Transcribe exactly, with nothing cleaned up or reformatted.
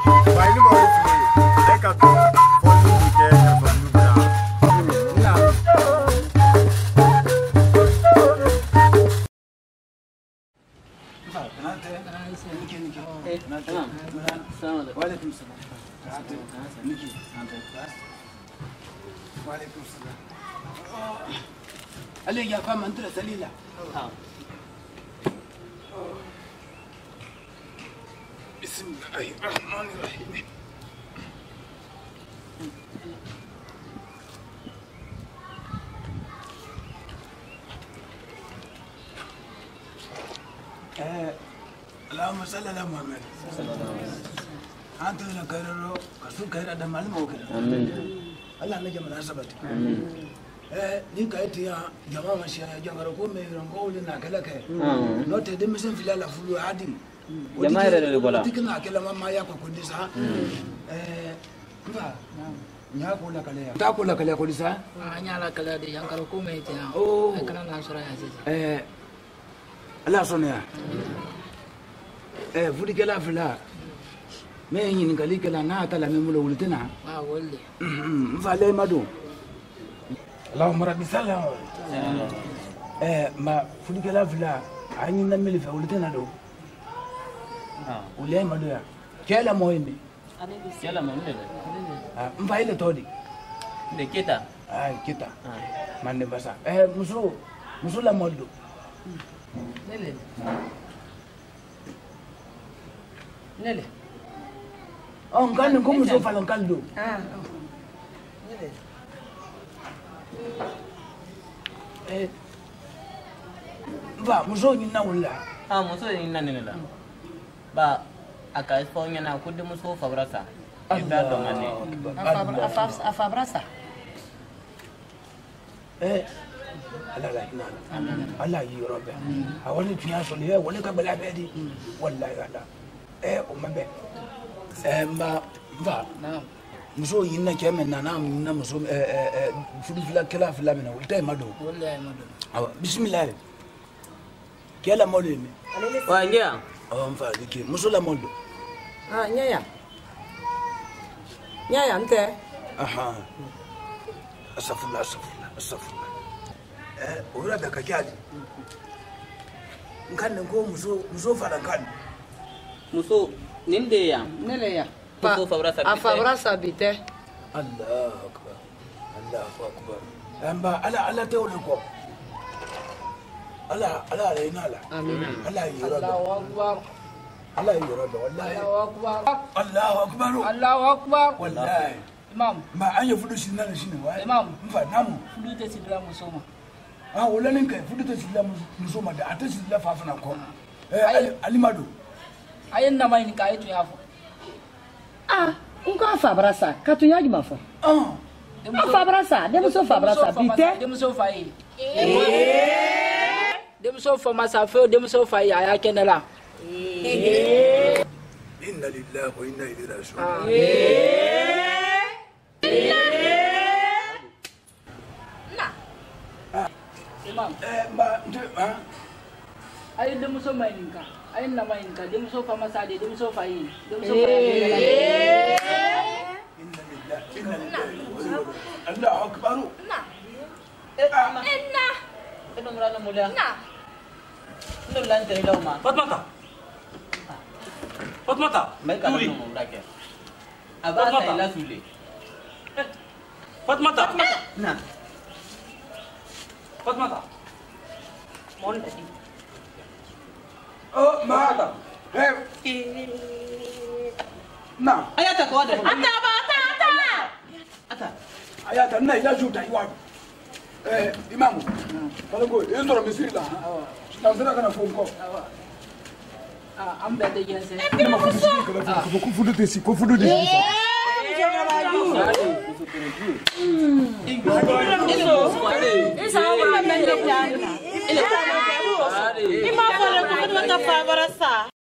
Ali ya kama mantra salila. Bismillahirrahmanirrahim. Eh, Allahumma salli ala Muhammad. Antu na kairaro kasu kaira da malama ka. Amin. Allah na jama'a sabata. Amin. Eh, ni ka itiya jama'a mashiya jangaro ko me rango na kala kai. No te de misen filala fulu adin. Jama'a da gola. Tikina kala mamma ya ko kundisa. Eh, ba. Nya ko la kala ya. Ta ko la kala ko disa? Ah, nya la kala de jangaro ko me itiya. Oh. Kana na sura ya sisi. Eh, Allah sonia. Eh, fudi kala fila. Me yin kali kala na ta la memulo wultina. Ah, wolle. Mfale madu. Allahumma rabbi sallam. Eh, ma fudi kala fila. Ani na mili fa wultina do. Ah, ulai madu ya. Kela moyimi. Kela moyimi. Ah, mfaile todi. De kita. Ah, kita. Mande basa. Eh, musu musu la modu. Nele. Nele. Oh, ngani ko muso fala nkaldo. Ah. Nele. Eh. Ba, muso ni na wala. Ah, muso ni na ne la. Ba, aka fo nyana ko de muso fabrasa. Ida do ngane. Afa afa abrasa. Eh. Allah la ina Allah yi robe a wani tunya so ne wani ka bala bedi wallahi Allah eh umma be eh ma ba na muso yin na kemen na na na muso eh eh fudu fila kala fila mena ulta mado wallahi mado awa bismillah kala molo me wa ndia awa mfa dike muso la molo ah nyaya nyaya nte aha asafullah asafullah asafullah eh ora da kajaji nkan ko muso muso fara kan muso ninde ya nele ya muso fabrasa bite afabrasa bite Allahu akbar Allahu akbar amba ala ala te wala ko ala ala ala inala amin ala yura Allahu akbar ala yura wallahi Allahu akbar Allahu akbar Allahu akbar wallahi imam ma an ya fudu shi nan shi ne wai imam mfa namu fudu te sidra musoma ah wala nin kai fudu te sidla musoma da ata sidla fafana ko eh alimado ayen na mai ni kai to yafo ah unko afabrasa katunyaji mafo ah afabrasa demu so fabrasa bite demu so fai eh demu so fa masa fe demu so fai aya kenela eh inna lillahi wa inna ilaihi raji'un eh imam eh ma ah ayen demu so mai ninka ayen na mai ninka demu so fa masa de demu so fai demu so fai Allahu akbar. na inna ino mrana mulia na ndo lante ilo ma Fatmata Fatmata mai ka no mo ndake abasa ila sule Fatmata na Fatmata mon tadi Oh ma eh na ayata ko ada ata ba ata ata ata ayata na ila juta iwa eh imamu kala go indoro misiri la na zira kana fonko ah am be de gense ma fudu si kala ko ko fudu de si ko fudu de si isa wa mende jana ile ima fole ko do ta fabrasa